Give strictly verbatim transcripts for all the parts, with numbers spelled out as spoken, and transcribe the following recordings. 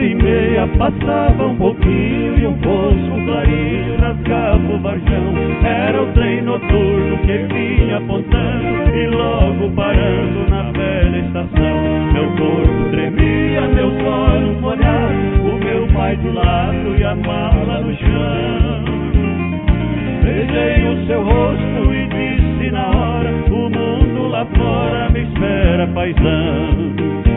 hora e meia passava um pouquinho e um poço clarinho rasgava o varjão. Era o trem noturno que vinha apontando e logo parando na velha estação. Meu corpo tremia, meus olhos molhados, o meu pai do lado e a mala no chão. Beijei o seu rosto e disse na hora: o mundo lá fora me espera, paizão.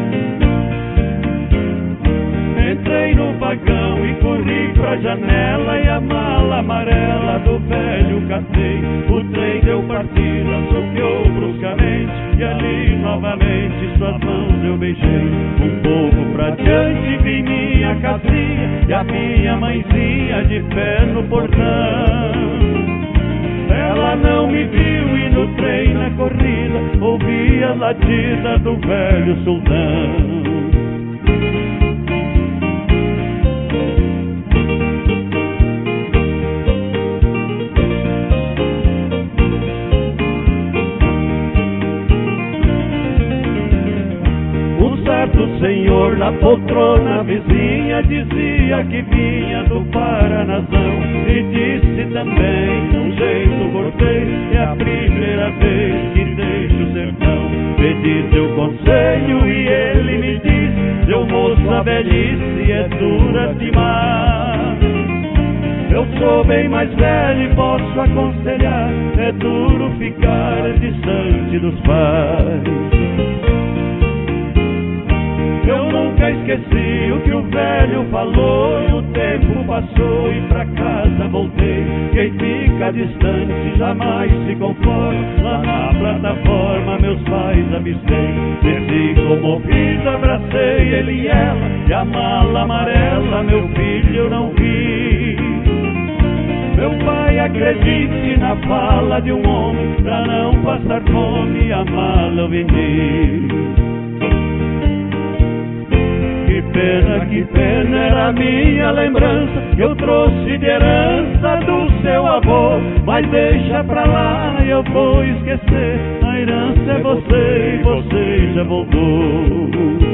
Entrei no vagão e corri pra janela e a mala amarela do velho catei. O trem deu partida, soqueou bruscamente e ali novamente suas mãos eu beijei. Um pouco pra diante vi minha casinha e a minha mãezinha de pé no portão. Ela não me viu e no trem na corrida ouvi a latida do velho sultão. O senhor na poltrona vizinha dizia que vinha do Paranazão e disse também, de um jeito cortês, é a primeira vez que deixo o sertão. Pedi seu conselho e ele me disse: seu moço, a velhice é dura demais. Eu sou bem mais velho e posso aconselhar, é duro ficar distante dos pais. Eu nunca esqueci o que o velho falou e o tempo passou e pra casa voltei. Quem fica distante jamais se conforma, lá na plataforma meus pais avistei. Desci comovido, abracei ele e ela e a mala amarela, meu filho, eu não vi. Meu pai, acredite na fala de um homem, pra não passar fome a mala eu vendi. Que pena, que pena, era a minha lembrança que eu trouxe de herança do seu avô. Mas deixa pra lá, eu vou esquecer, a herança é você e você já voltou.